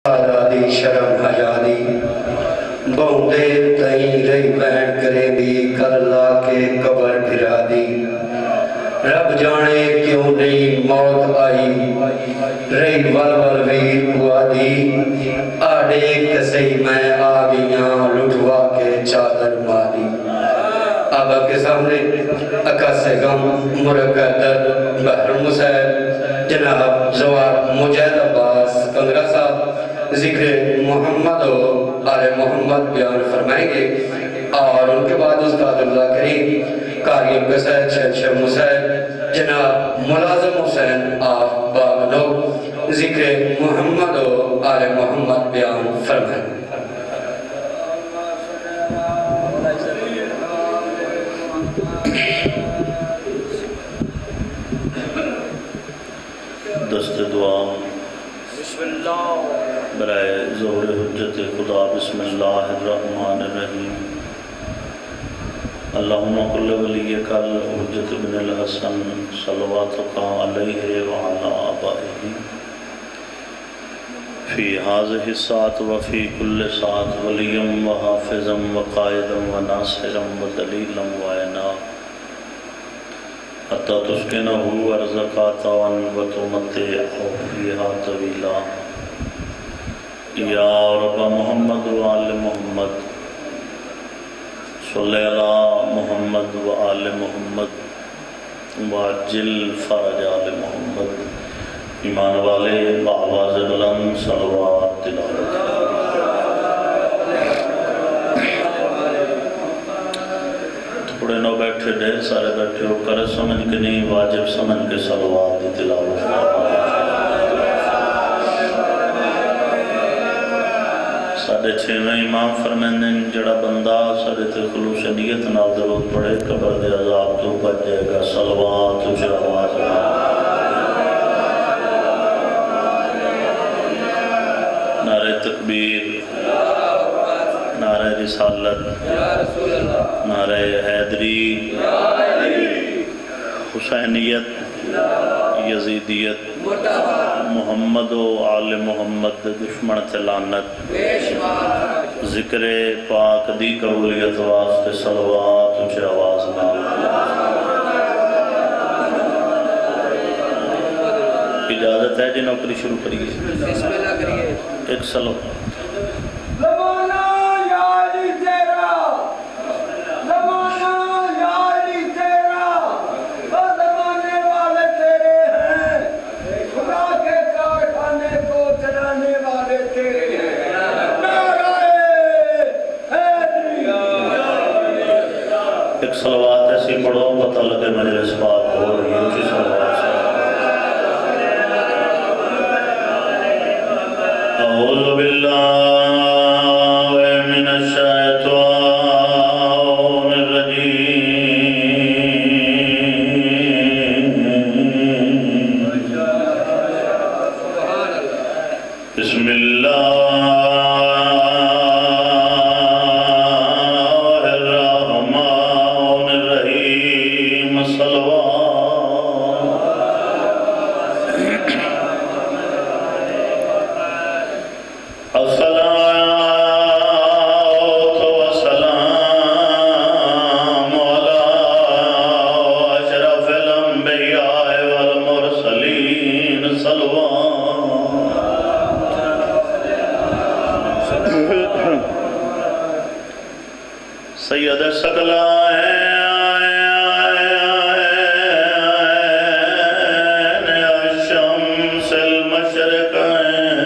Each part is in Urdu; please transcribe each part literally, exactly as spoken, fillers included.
آزادی شرم حیادی بہت دیر تئیں رہی بین کریں دی کر لا کے قبر پھرا دی رب جانے کیوں نہیں موت آئی رہی ول ول ویر ہوا دی آڑے کسی میں آگیاں لٹوا کے چادر ماری آبا کے سامنے اکاس غم مرکہ درد بحر مسیب جناب زوار مجید عباس کنگرہ صاحب ذکر محمد و آل محمد بیان فرمائیں گے اور ان کے بعد استاد اللہ کریم قاری قصید شہنشہ مسیب جناب ملازم حسین آف باغنو ذکر محمد و آل محمد بیان فرمائیں گے دست دعا بسم اللہ برائے ظہور حجت خدا بسم اللہ الرحمن الرحیم اللہم کل ولیک الحجت بن الحسن صلواتک علیہ وعلا آبائہ فی هذه الساعة وفی کل ساعة ولیم وحافظا وقائدا وناصرا ودلیلا وعینا حتی تسکنہو ارزقاتا وتمتعہو فیہا طویلا یا رب محمد و آل محمد صلی اللہ محمد و آل محمد واجل فرج آل محمد ایمان والے بآواز بلند صلوات تلاوت تھوڑے نو بیٹھے ڈھیر سارے بیٹھے ہو کر سمجھ کے نہیں واجب سمجھ کے صلوات دی تلاوت ساڑھے چھویں امام فرمیندیں جڑا بندہ ساڑھے تے خلوص نیت نال درود پڑھے قبر دے عذاب تو بچ جائے گا صلوات اچھا آواز نعرہ تکبیر نعرہ رسالت نعرہ حیدری حسینیت یزیدیت محمد و آل محمد دشمن تلانت ذکر پاک دی قبولیت واسطے صلوات اونچے آواز میں اجازت ہے جی نوکری شروع کریے ایک سلو ایک صلوات ایسی پڑھو پتہ لگے مجلس پاک ہو رہی ہے اچھی صلوات سے اعوذ باللہ من الشیطان الرجیم بسم اللہ سید سکلائیں الشمس المشرقین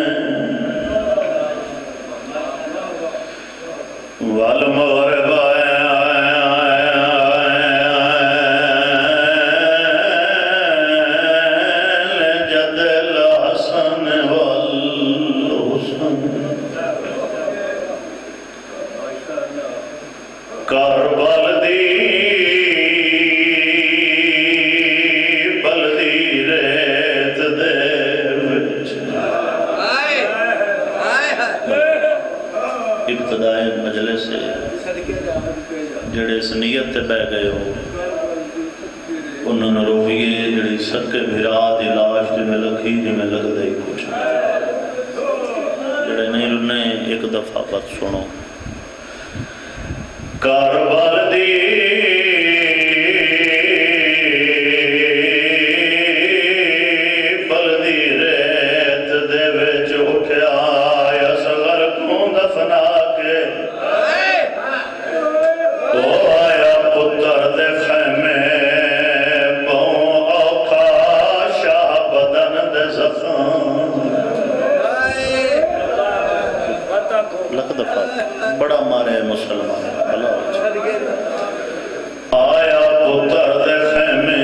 والمغربین جد الحسن والحسن کربل دی بلدی ریت دیر وچ ابتدائی مجلس سے جڑے اس نیت تے بہ گئے ہو انہوں نے رویے جڑی سکے بھرا دی لاش دی میں لکھی دی میں لگ دے کچھ جڑے نہیں رنے ایک دفعہ بات سنو کاربال دی بلدی ریت دے وچ اٹھیا اصغر کو دفنا کے او آیا پتر دے خیمے بہوں اوکھا شاہ بدن دے زخم لکھ دفعہ بڑا مارے مسلمان آیا پتر دے خیمے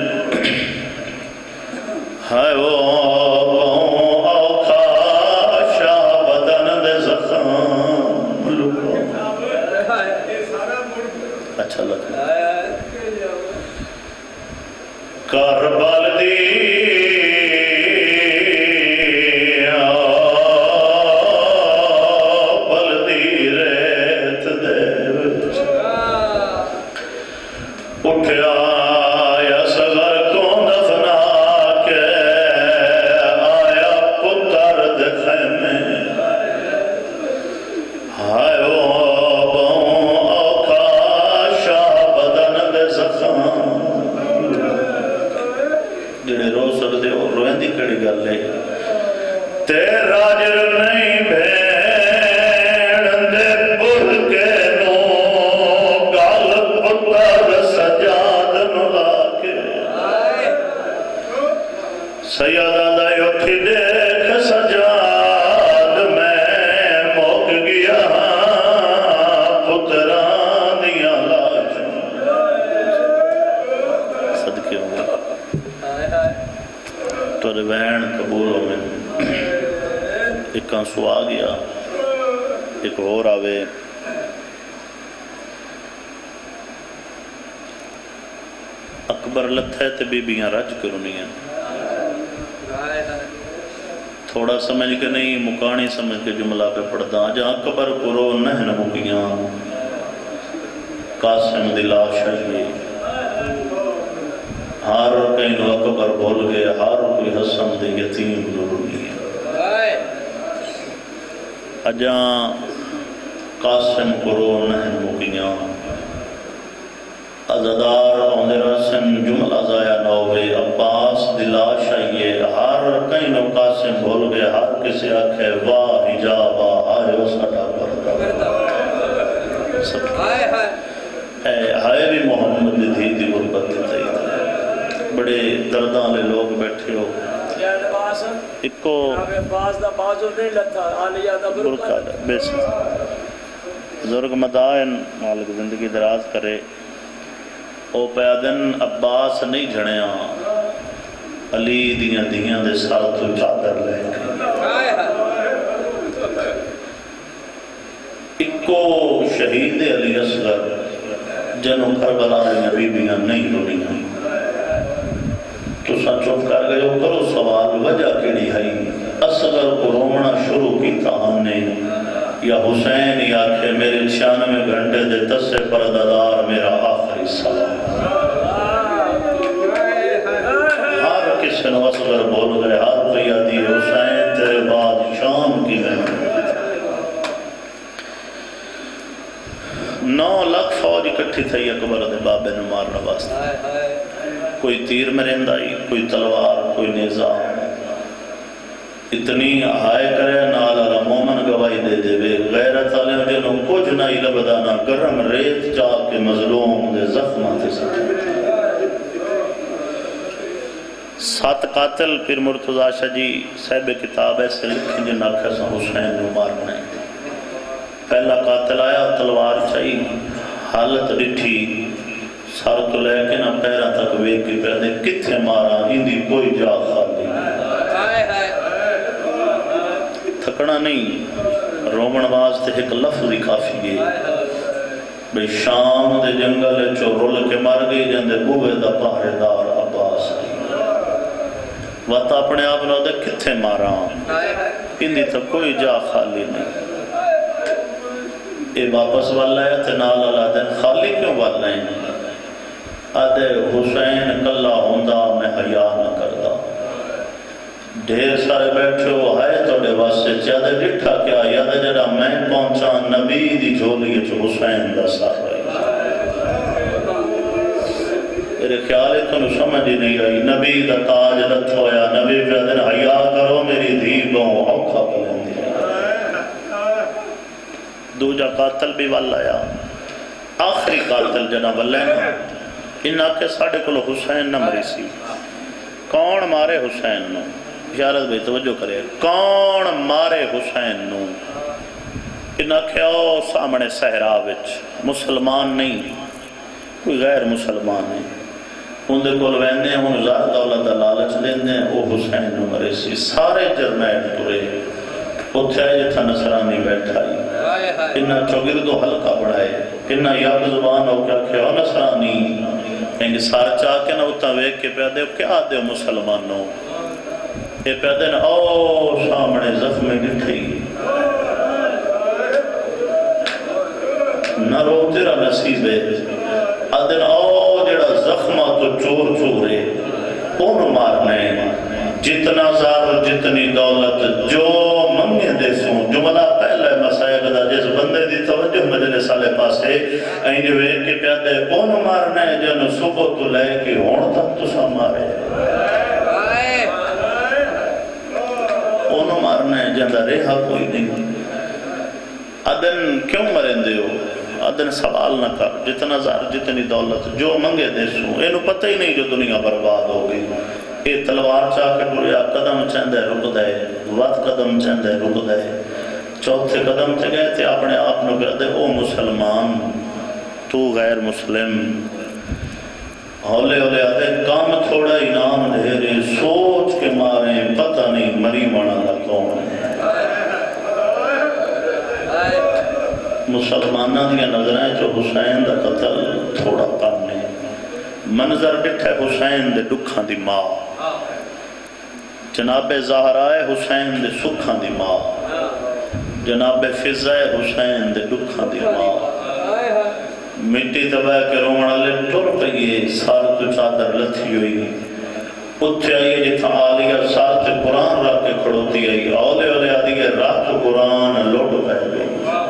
ہائے وہ بہوں اوکھا شاہ بدن دے زخم اچھا لگا کاربال دی سو آ گیا ایک اور آوے اکبر لتھے تے بیبیاں رج کرنیاں تھوڑا سمجھ کے نہیں مکانی سمجھ کے جملہ پہ پڑھتا جہاں اکبر کرو نہن مکیاں قاسم دلاش ہے ہار کہیں نو اکبر بول گئے ہار کوئی حسن دے یتیم ضروری ہے اجاں قاسم کرو نہن مکیاں ازدار اوندے رسن جملہ زایا نوے عباس دلاش آئیے ہر کہیں نو قاسم بول گئے ہر کسی آکھے واہ حجابہ آئے وہ ساڑھا پردہ ہائے بھی محمد دھی دی غربت تھی بڑے دردان لے لوگ بیٹھے ہو اکو برکہ بیس بزرگ مدائن مالک زندگی دراز کرے او پیادن عباس نہیں جھڑیاں علی دیاں دیاں دے ساتھ تو چادر لے اکو شہید علی اصغر جنوں کربلا دیاں بیبیاں نہیں رونیاں تو سا چوف کر گئے ہو کرو سوال وجہ کیڑی ہے اصغر کو رومنا شروع کی تھا ہم نے یا حسین یا کہ میرے چھیانوے گھنٹے دے تسے پردادار میرا آخری سلام ہر کسی نے اصغر بول گئے ہر قیادی حسین تیرے بعد شام کی میں نو لکھ فوج اکٹھی تھی اکبر دے بابے نے مارنا واسطہ کوئی تیر مرندائی کوئی تلوار کوئی نظام اتنی آئے کرے نالا مومن گواہی دے دے وے غیرت علیہ جنہوں کچھ نہ ہی لبدانا گرم ریت چاہ کے مظلوم دے زخماتے سکتے سات قاتل پھر مرتضی شاہ جی صاحب کتاب ایسے لکھیں جن آکھا سا حسین نو مارنا ہے پہلا قاتل آیا تلوار چاہیے حالت ڈٹھی سار تو لے کے نہ پیرا تک ویک کی پیدے کتھے مارا ہندی کوئی جا خالی تھکنا نہیں رومن واسطے ایک لفظی کافی ہے بے شام دے جنگل چو رول کے مار گئی جندے بوے دا پہرے دار عباس وقت اپنے آپ نے دے کتھے مارا ہندی تک کوئی جا خالی نہیں اے واپس والا ہے تنال اللہ دن خالی کیوں والا ہے آدھے حسین کلا ہوندہ میں حیاء نہ کردہ ڈھیر سارے بیٹھے ہو آئے توڑے واسطے چاہدے ڈٹھا کیا یاد جڑا میں پہنچا نبی دی جھولی جو حسین دا صاحب ہے میرے خیال ہے تو سمجھ ہی نہیں آئی نبی دا تاج رت ہویا نبی پہ دن حیاء کرو میری دھیبوں اوکھا پلیں دی دو جا قاتل بھی والا آخری قاتل جنا واللین انہا کے ساڑھے کلو حسین نہ مری سی کون مارے حسین نو اشارت بھی توجہ کرے کون مارے حسین نو انہا کہو سامنے صحرا وچ مسلمان نہیں کوئی غیر مسلمان نہیں ان دے کول ویندے ہیں ان زار دولت لالچ دیندے ہیں وہ حسین نو مرے سی سارے جرنیٹ ترے اتھے آئے تھا نصرانی بیٹھائی انہا چوگردو حلقہ بڑھائے انہا یاد زبان ہو کیا کہو نصرانی انگی سار چاہ کے نا اتنا ویک کے پیادے کیا دے مسلمانوں یہ پیادے نا او سامنے زخمیں ڈٹھئی نہ رو تیرا نصیب ہے آدھن او جڑا زخمہ تو چور چورے ان مارنے جتنا زار جتنی دولت جو منگے دے سوں جملہ پہلے مسائق دا جس بندے دی توجہ مجلے سالے پاسے اینجے ویک کے پیادے ان مارنے جن صبح تو لے کے ہون تک تو سا مارے ان مارنے جن دا ریحہ کوئی نہیں آدھن کیوں مرندے ہو آدھن سوال نہ کر جتنا زار جتنی دولت جو منگے دے سوں اینو پتہ ہی نہیں جو دنیا برباد ہوگی یہ تلوار چاہ کے ٹوریا قدم چندے رک دے وقت قدم چندے رک دے چوتھے قدم تے گئے تھے اپنے آپ نے کہتے او مسلمان تو غیر مسلم ہولے ہولے آتے کام تھوڑا انعام دھیرے سوچ کے ماریں پتہ نہیں مری مانا کا کون مسلمانہ دیا نظریں جو حسین دا قتل تھوڑا کم نہیں منظر ڈٹھے حسین دے دکھاں دی ماں جناب زہرائے حسین دے سکھاں دی ماں جناب فضائے حسین دے دکھاں دی ماں مٹی دبائے کے رومڑا لے ٹر پئیے سار تو چادر لتھی ہوئی اتھے آئیے جتھا آلیا سار تے قرآن رکھ کے کھڑوتی آئی اولے اولے آدھی ہے رات قرآن لوٹ پہ گئی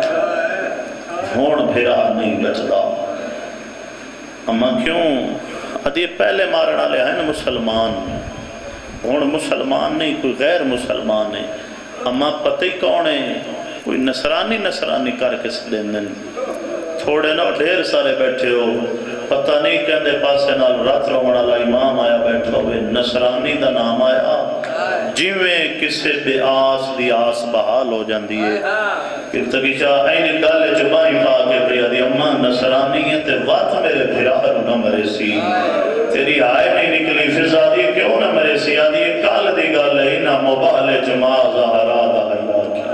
ہون پھرا نہیں بچدا اما کیوں ادھی پہلے مارنا لے ہیں مسلمان ہون مسلمان نہیں کوئی غیر مسلمان نہیں اما پتہ ہی کون ہے کوئی نصرانی نصرانی کر کے سدیندن تھوڑے نہ ڈھیر سارے بیٹھے ہو پتہ نہیں کہندے پاسے نال رات رومڑا لا امام آیا بیٹھا ہوئے نصرانی دا نام آیا جیویں کسے بے آس دی آس بحال ہو جاندی ہے کہ تکیشا اینی گالے جمائی پا کے پریا دی اممہ نصرانی ہے تے وات میرے بھراہر نہ مرے سی تیری آئے نہیں نکلی فضا دی کیوں نہ مرے سی آدھی کال دی گالے انہا مبال جماع ظاہرہ دا حیاء کی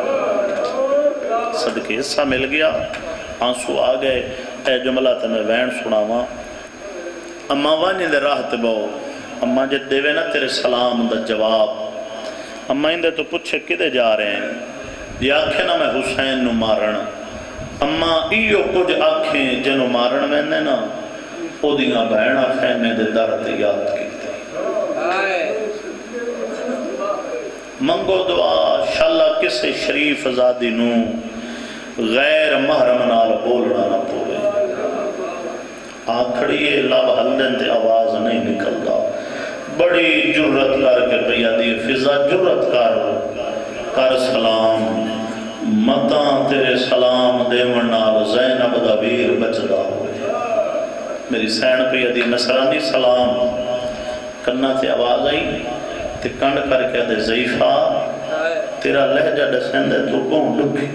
صدقے حصہ مل گیا آنسو آ گئے اے جملہ تمہیں وین سناواں اما وانی دے راہ تے باؤ اما جد دیوے نا تیرے سلام دا جواب اما اندے تو پوچھے کدے جا رہے ہیں یہ آنکھیں نا میں حسین نو مارن اما ایو کچھ آنکھیں جنو مارن میں نے نا او دینا بہنہ خیمے دے درد یاد کیتے منگو دعا شاللہ کسے شریف ازادی نو غیر محرم نال بولنا نہ پوے آکھڑیے لب ہلدن تے آواز نہیں نکلدا بڑی جرت کر کے پیادی فضا جرت کر کر سلام متاں تیرے سلام دے منال زینب دا ویر بچدا ہوئے میری سین پیادی نصرانی سلام کرنا تے آواز آئی تے کنڈ کر کے دے ضعیفہ تیرا لہجہ ڈسین دے تو کون لکھی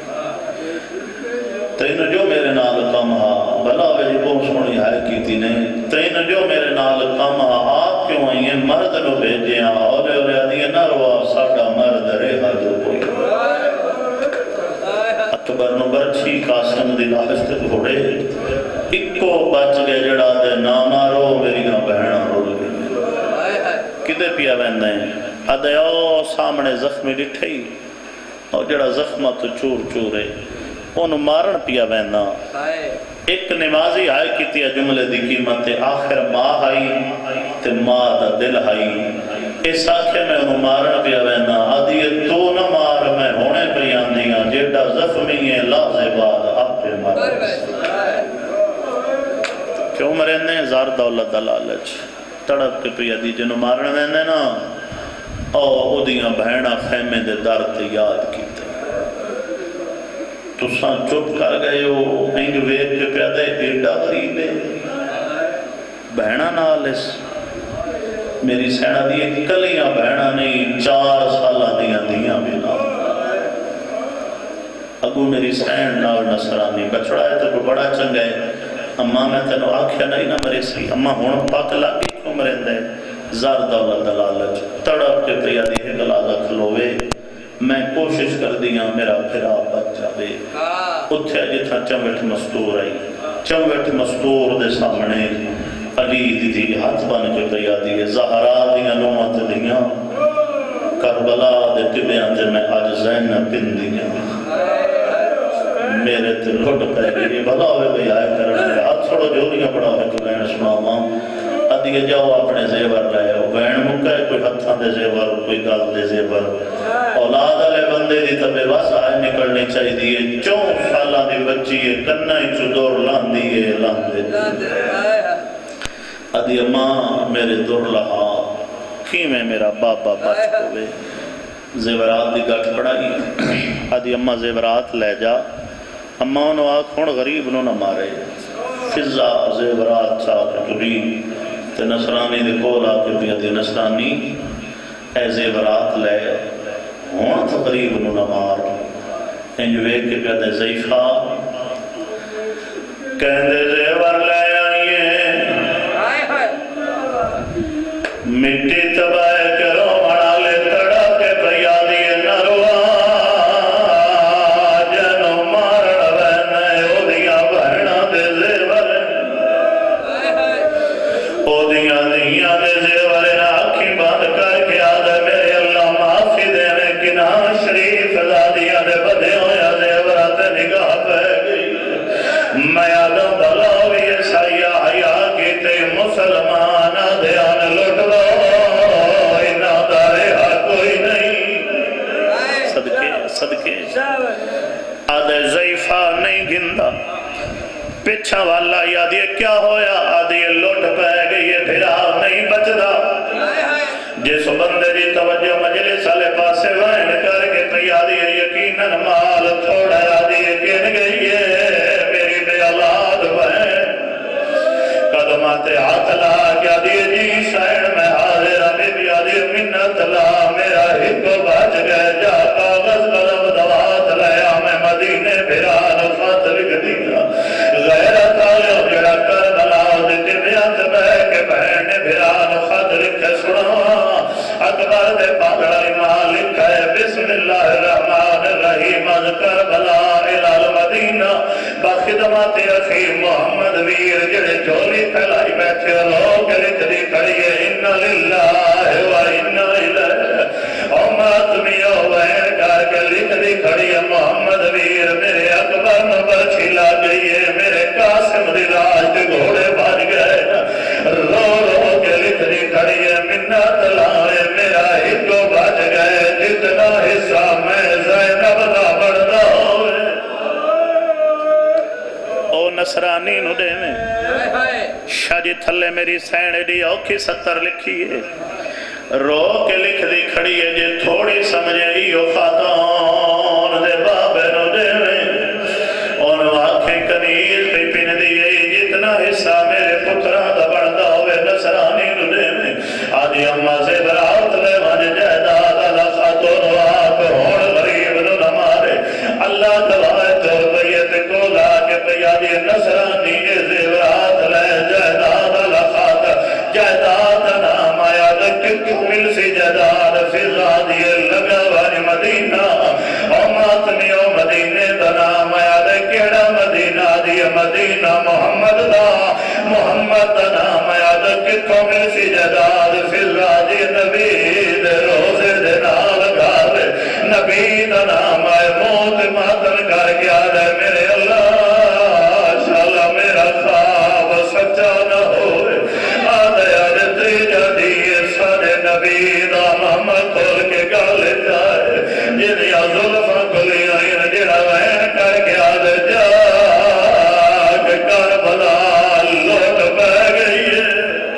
تینو جو میرے نال کم ہا بلا ویجی بہت سونی آئے کی تھی نے تینو جو میرے نال کم ہا آپ کیوں آئیے مرد نو بھیجے ہاں اولے اولے آدھیے نہ روا ساڑھا مرد رہا جو کوئی اکبر نو برچی قاسم دی لاحظ تے گھوڑے اکو بچ گئے جڑا دے ناما رو میری گاں بہنہ رو گئے کدے پیا ویندے ہیں آدھے او سامنے زخمی ڈٹھئی اور جڑا زخمہ تو چور چورے انہوں مارن پیا وینا ایک نمازی آئے کیتی ہے جملے دی قیمت آخر ماں آئی تے ماں دا دل آئی اس آکھے میں انہوں مارن پیا وینا آدھی تو نہ مار میں ہونے پہ آندیاں جیڑا زخمی ہے لازے بعد آپ پہ مار کیوں مرنے زار دولت دلالچ تڑپ کے پہ دی جنہوں مارن وینے نا او دیاں بہنہ خیمے دے در تے یاد کیتے تو ساں چپ کر گئے ہو انج ویک کے پیادے ایڈا غریب ہے بہنہ نالس میری سینہ دیئے کلیاں بہنہ نہیں چار سالہ دیاں دیاں بھی نہ اگو میری سین نال نصرانی بچڑا ہے تو بڑا چنگا ہے اماں میں تینو آکھیا نہیں نہ مرے سی اماں ہون پاک لگی کیوں مرندے زار دولت دلالچ تڑپ کے پریادی ہے گلازہ کھلوے میں کوشش کر دیا میرا پھرا بچ جاوے اتھے جتھا چموٹ مستور آئی چموٹ مستور دے سامنے علی دی دی ہاتھ بن کے پریادی ہے زہرا دیا نومت دیا کربلا دے تبیاں دے میں آج زینب پن دیا میرے تے لوٹ پہ گئی بھلا ہوئے بھئی آئے کرنے ہاتھ چھوڑو جوریاں پڑا ہوئے تو بین سنا ماں ادھے جاؤ اپنے زیور لائے ہو بین مکہ ہے کوئی ہتھاں دے زیور کوئی گل دے زیور اولاد علیہ بندے دی تبے بس آئے نکلنی چاہی دیئے چون سالہ دی بچی ہے کنہ ہی چودور لان دیئے لان دے ادھے ماں میرے دور لہا کی میں میرا بابا بچ ہوئے زیورات دی گھٹ پڑائی ادھے اماں زیورات لے جا اماں انہوں آکھ ہون غریب انہوں نہ مارے فضا زیورات چاہ کری تے نصرانی دے کولا کے بھی ادھے نصرانی اے زیورات لے ہون تقریب انہوں نہ مار انجوے کے بھی ادھے زیفہ کہندے زیور لے آئیے مٹی تبائے کرو مڑا لے تڑا کے پریادی نروا جنو مارن وینے او دیا بہنا دے زیور او دیا دیا دے زیور آنکھی بند کر کے آدھے میرے اللہ معافی دینے کنا شریف دادیا دے بدے ہویا زیورات نگاہ پہ گئی میں آدم بلاوی سایہ حیاء کیتے مسلمان دھیان لٹ دو انہا دارے ہر کوئی نہیں صدقے صدقے آدھے زیفہ نہیں گندہ پچھا والا یادیے کیا ہویا آدھے لٹ پہ گئی پھرا نہیں بچدا جس بندے دی توجہ مجلس والے پاسے وین کر کے پیادی یقیناً مال تھوڑا آدھی کن گئی ہے میری بے اولاد وین قدمات ہاتھ لا کیا دیے جی شہر میں حاضر ابھی بھی آدھی منت لا میرا ہکو بچ گئے جا کاغذ قلم دوات لیا میں مدینے بھرا نفات لکھ دیا غیرت آلے جڑا کر بلا دیتے بیانت بہ کے بہن بھرا نفات لکھ سنا اکبر دے پاگڑا ایمان لکھا ہے بسم اللہ الرحمن الرحیم از کربلا الال مدینہ بخدمات اخی محمد ویر جڑے جولی پھیلائی بیٹھے لوگ لکھدی کھڑیے انہا للہ و انہا الہ امت میو بہن کر کے لکھدی کھڑیے محمد ویر میرے اکبر نبر چھلا گئیے میرے قاسم دلاج گھوڑے بھاج گئے رو رو کے لکھدی کھڑیے منت لائے میرا ہکو بچ گئے جتنا حصہ میں زینب دا بڑھتا ہوئے او نصرانی نو دے میں شاہ جی تھلے میری سینڈ دی اوکھی ستر لکھیے رو کے لکھ دی کھڑی ہے جے تھوڑی سمجھے ہیو خاتون دے بابے نو دے میں ان آنکھیں کنیز پہ پن دیئے جتنا حصہ میرے پترہ دا بڑھتا ہوئے نصرانی نو دے میں آدھی اممہ سے برات لے من جہداد اللہ خاتون واق ہون غریب نو نمارے اللہ دوائے تو بیت کو لا کے پیادی نصرانی زیورات لے جہداد اللہ خاتون جہداد نام آیا دکت مل سی جہداد فضا دیئے لگا وانی مدینہ امات نیو مدینے دا نام آیا دکیڑا مدینہ دیئے مدینہ محمد دا محمد دا نام آیا دکت مل سی جہداد فضا دیئے نبی دے روزے دے نال گھارے نبی دا نام آئے موت ماتن کر گیا دے میرے اللہ شالا میرا خواب سچا نہ ہوئے آدھے آدھے تیجا دیئے سارے نبی دا یا زلفاں کھلیاں جڑا وین کر کے آد جا کہ کربلا لوٹ پہ گئی ہے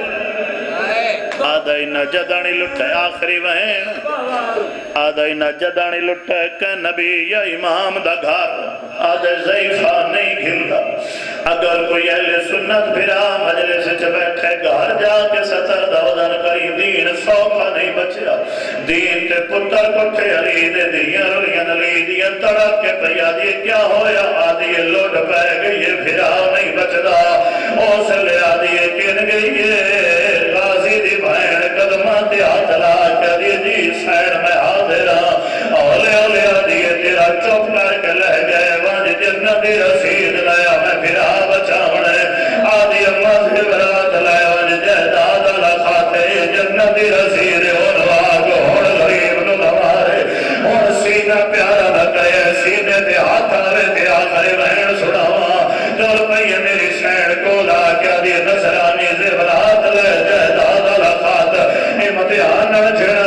آدھائی نہ جدانی لٹھے آخری وین آدھائی نہ جدانی لٹھے کہ نبی یا امام دا گھر آدھے ضعیفہ نہیں گھلتا اگر کوئی اہل سنت بھرا مجلس چ بیٹھے گھر جا کے ستر دوزن کری دین سوکھا نہیں بچیا دین تے پتر کٹھے علی دے دیاں رولیاں علی دیاں تڑپ کے پیا دی کیا ہویا آدھی لوٹ پہ گئی بھرا نہیں بچدا اس لے آدھی کن گئی غازی دی بھائن قدمہ تے ہاتھ لا کے دی جی سین میں حاضرہ اولے اولے آدھی تیرا چپ کر کے لہ گئے وانج جنتی رسید لیا میں پھرا بچاونے آدھی اممہ سے برات لیا وانج جہداد اللہ خاتے جنتی رسید انواغ ہون غریب نو نوارے ہون سینہ پیارا نہ کہے سینے تے ہاتھ آرے تے آخری بہن سناوا جل پہیے میری سین کو لا کیا دی نصرانی سے برات لے جہداد اللہ خات امتحان چھڑا